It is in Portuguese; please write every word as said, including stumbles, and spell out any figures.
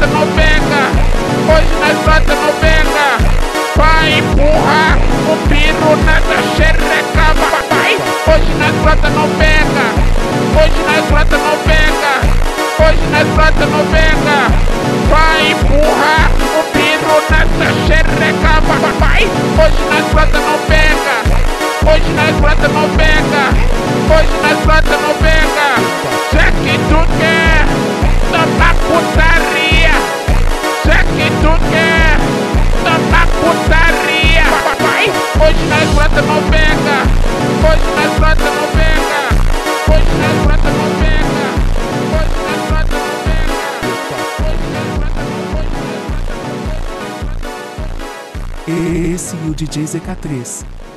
brota não pega, hoje nós brota não pega. Vai empurrar o pino nessa xereca, vai. Hoje nós brota não pega, hoje nós brota não pega, hoje nós brota não pega. Vai empurrar o pino nessa xereca, vai. Hoje nós brota não pega, hoje nós brota não pega, hoje nós brota não pega. Se que tu quer tomar putaria, se que tu quer tomar putaria, vai. Hoje nós brota não pega, hoje nós brota não pega, hoje nós brota não pega, hoje nós brota não pega, hoje nós brota não pega. Esse e o D J Z K três.